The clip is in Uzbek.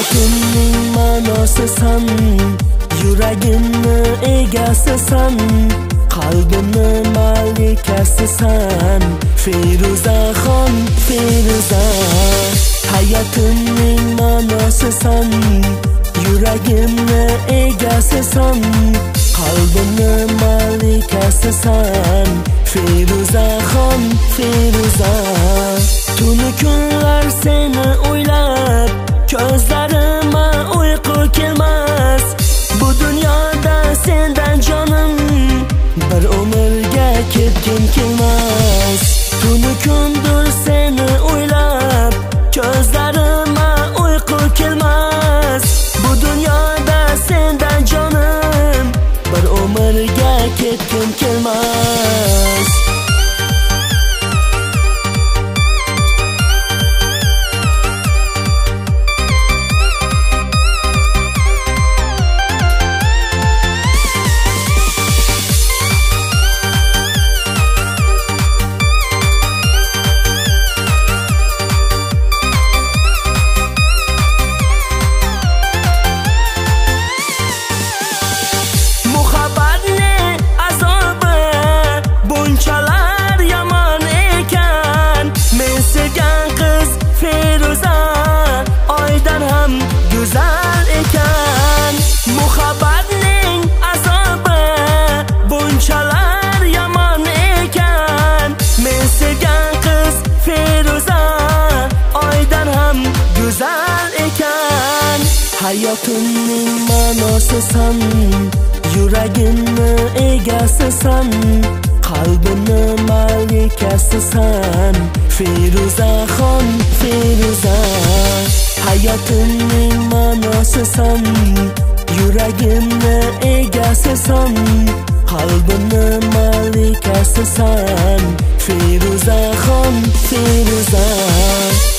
Hayotimning ma'nosisan, yuragimni egasisan, qalbimni malikasisan, Feruzaxon, Feruza. Hayotimning ma'nosisan, yuragimni egasisan, qalbimni malikasisan, Feruzaxon, Feruza. Tuni kunlar seni o'ylab, ko'zlarima uyqu kelmas. Bu dunyoda sendan jonim, bir umrga ketgim kelmas. Tuni kundur seni o'ylab, ko'zlarima uyqu kelmas. Bu dunyoda sendan jonim, bir umrga ketgim kelmas. Hayotimning ma'nosisan, yuragimni egasisan, qalbimni malikasisan, Feruzaxon, Feruza. Hayotimning ma'nosisan, yuragimni egasisan, qalbimni malikasisan, Feruzaxon, Feruza.